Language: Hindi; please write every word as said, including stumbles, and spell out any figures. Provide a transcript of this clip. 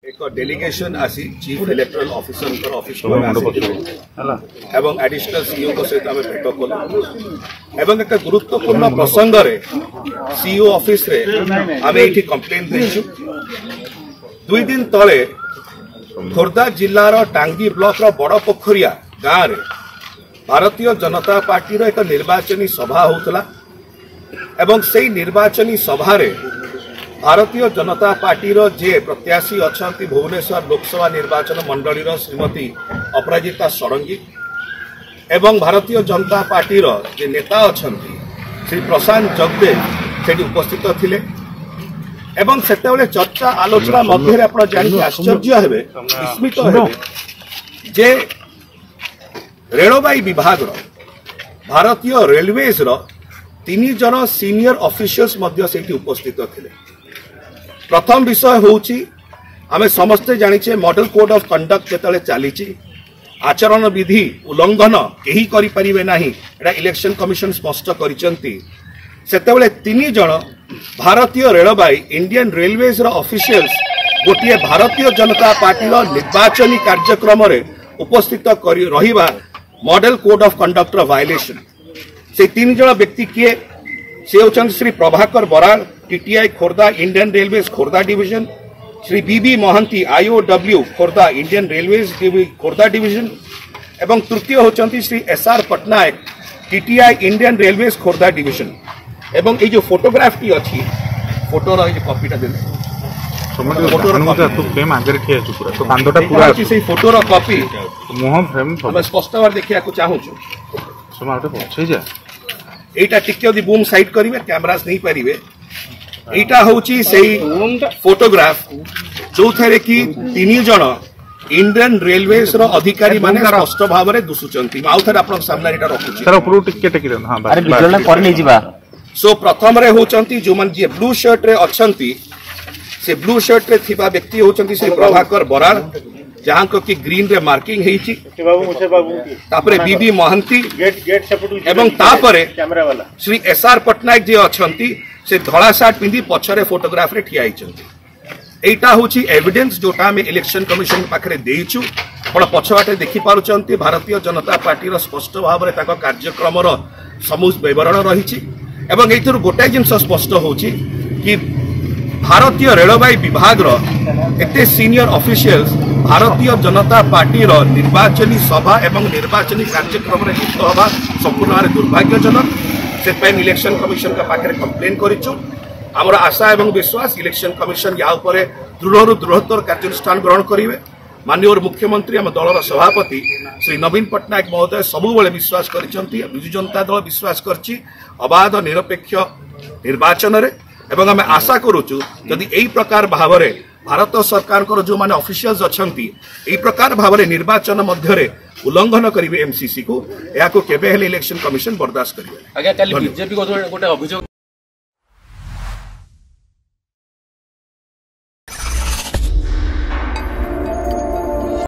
एक डेलीगेशन आसी चीफ इलेक्टोरल ऑफिसर ऑफिस एवं एडिशनल सीईओ को सहित आम भेट कलु एवं एक गुरुत्वपूर्ण प्रसंग रे सीईओ ऑफिस रे आम ये कंप्लेन देचु। दुई दिन तले खोर्धा जिलार टांगी ब्लॉक रो बड़ पोखरिया गाँव रे भारतीय जनता पार्टी रो एक निर्वाचनी सभा होतला एवं से निर्वाचनी सभा रे भारतीय जनता पार्टी रो जे प्रत्याशी अछंती भुवनेश्वर लोकसभा निर्वाचन मंडली रो श्रीमती अपराजिता षडंगी एवं भारतीय जनता पार्टी रो जे नेता अछंती श्री प्रशांत जगदेव सेठी उपस्थित थिले एवं सेतेबेले चर्चा आलोचना मध्य आपण जानि आश्चर्य हेबे विस्मित हेबे जे रेलवे विभाग रो भारतीय रेलवेज रो तीन जन सीनियर ऑफिशियल्स मध्य सेठी उपस्थित थिले। प्रथम विषय होउची आमे समस्ते जानिचे मॉडल कोड ऑफ कंडक्ट जेतले चालीची आचरण विधि उल्लंघन केही करि परिबे नाही एटा इलेक्शन कमिशन स्पष्ट करिसंती। सेतेबेले तीन जन भारतीय रेलवे इंडियन रेलवेज रो ऑफिशियल्स गोटिए भारतीय जनता पार्टी रो निर्वाचनी कार्यक्रम रे उपस्थित करि रहिबा मॉडल कोड ऑफ कंडक्ट रो वायलेशन। से तीन जन व्यक्ति किए से होचंती Shri Prabhakar Baral TTI Khordha Indian railways Khordha division, Shri BB Mohanty IOW Khordha Indian railways Khordha division एवं तृतीय होचंती Shri SR Patnaik TTI Indian railways Khordha division. एवं ये जो फोटोग्राफ टी अच्छी फोटोर ये कॉपीटा देले फोटोर कॉपी मुह स्पष्ट भाव देखा चाहूँ एटा टिके यदि बूम साइड करेंगे कैमरास नहीं पारे एटा होची सेही फोटोग्राफ जो थे कि तीन जन इंडियन रेलवेज रो अधिकारी माने स्पष्ट भाव में दुसुचंती आउ थे आपन सामने एटा रखुची सर ऊपर टिके टिके हां अरे विजुअल में पर नहीं जीवा। सो प्रथम रे होचंती जो मन जे ब्लू शर्ट रे अछंती से ब्लू शर्ट रे थिबा व्यक्ति होचंती से प्रभाकर बराल जहां को कि ग्रीन रे मार्किंग हेची तापरे बीबी महंती एवं तापरे श्री एसआर पटनायक जे अछंती से धड़ा शर्ट पिंदी पछरे फोटोग्राफ रे ठिया आइचंती। एटा होची एविडेंस जोटा हम इलेक्शन कमिशन पाखरे देइछु पण पछवाटे देखि पारुचंती भारतीय जनता पार्टी रो स्पष्ट भाव रे ताको कार्यक्रम रो समूह विवरण रहिछि एवं एथुर गोटे जिंस स्पष्ट होची कि भारतीय रेलवे विभाग रो एते सीनियर ऑफिशियल्स भारतीय जनता पार्टी रो निर्वाचनी सभा एवं निर्वाचनी कार्यक्रम रे लिप्त होबा संपूर्ण भाव दुर्भाग्यजनक। से इलेक्शन कमिशन का पाखे कंप्लेन करिछु। हमर आशा एवं विश्वास इलेक्शन कमिशन या उपरे दृढ़ दृढ़तर कार्यानुष्ठान ग्रहण करिवे। माननीय मुख्यमंत्री आम दलर सभापति श्री नवीन पटनायक महोदय सबुबले विश्वास करिसंती विजु जनता दल विश्वास करछि अबाध निरपेक्ष निर्वाचन रे एवं आम आशा करूचु जदि एई प्रकार भाव में भारत सरकार को जो माने ऑफिशियल्स अछंती एई प्रकार भाव में निर्वाचन मध्य रे उल्लंघन करिवे एमसीसी को या को केबे हेले इलेक्शन कमिशन बर्दाश्त करिवे। आगे काली बीजेपी को गोटे अभियोग